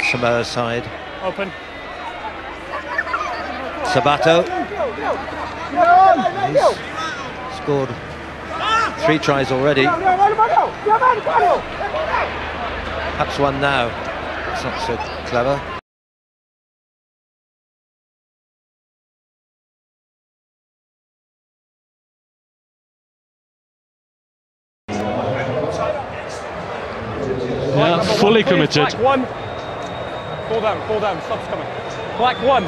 Samoa side. Open. Sabato. He's scored 3 tries already. Perhaps one now. It's not so clever. Yeah, fully committed. Black one. Fall down, stop's coming. Black one.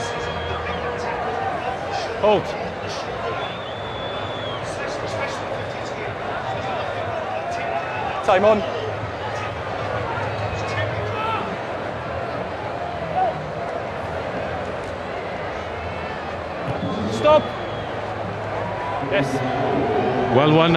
Hold. Time on. Stop. Yes. Well won.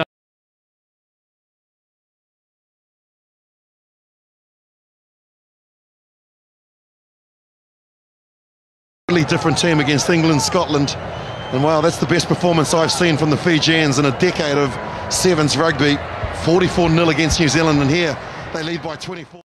Different team against England, Scotland, and wow, that's the best performance I've seen from the Fijians in a decade of sevens rugby. 44-0 against New Zealand, and here they lead by 24.